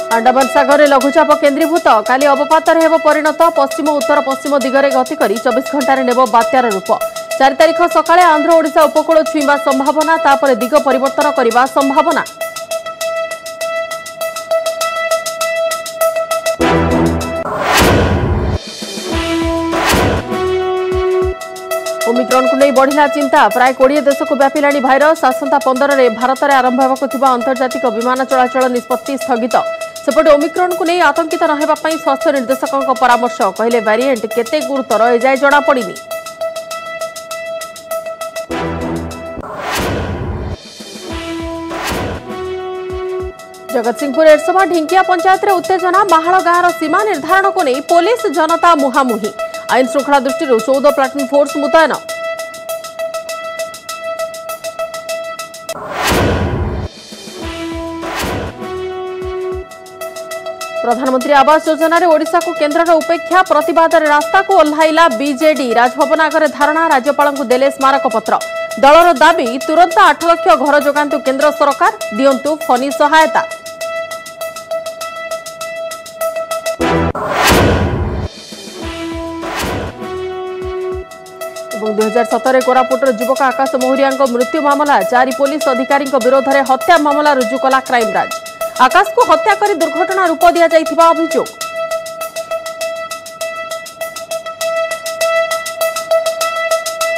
अंडमान सागर में लघुचाप केन्द्रीभूत काली अवपात परिणत पश्चिम उत्तर पश्चिम दिगरे गति कर 24 घंटे नेब बात्यार रूप 4 तारिख सकाळे आंध्र ओडिशा उपकूल छुईवा संभावना तापर दिग परिवर्तन करने संभावना। ओमिक्रॉन को नहीं बढ़िला चिंता प्राय 20 देश को व्यापिला भाइरस आसंता 15 में भारत में आरंभ होगा अंतर्जातिक विमान चलाचल निष्पत्ति स्थगित सेपटे ओमिक्रॉन को नहीं आतंकित रही स्वास्थ्य निर्देशकों परामर्श कहले वेरिएंट केते गुरुतर एजाए जना पड़िनी। जगतसिंहपुर एरसमा ढिंकिया पंचायत रे उत्तेजना महाड़ गाँव सीमा निर्धारण को नहीं पुलिस जनता मुहांमुही आईन श्रृंखला दृष्टि 14 प्लाटून फोर्स मुतयन। प्रधानमंत्री आवास योजना रे ओडिशा को केन्द्र उपेक्षा प्रतिवाद रास्ता को ओह्लाइला बीजेडी राजभवन आगे धारणा राज्यपाल को देले स्मारक पत्र दलर दाबी तुरंत 8 लाख घर जोगांतु केन्द्र सरकार दियंतु फनी सहायता। और 2017 कोरापुटर युवक आकाश मोहरिया मृत्यु मामला 4 पुलिस अधिकारी विरोध में हत्या मामला रुजु कला क्राइमब्रांच आकाश को हत्या कर दुर्घटना रूप दि जाइथिबा अभियोग।